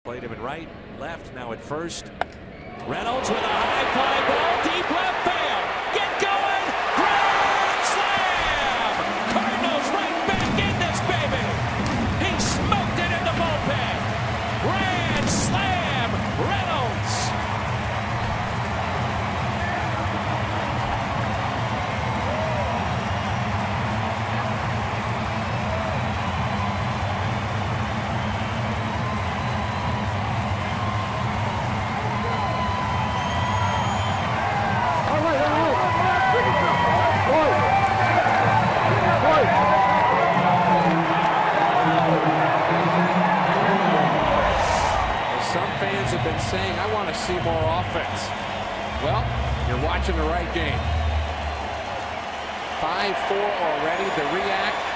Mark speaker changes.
Speaker 1: Played him in right, left, now at first. Reynolds with a high fly ball, deep left field. Get going! Grand slam! Cardinals right back in this, baby! He smoked it in the bullpen. Grand slam! Reynolds!
Speaker 2: Some fans have been saying, I want to see more offense. Well, you're watching the right game. 5-4 already. The react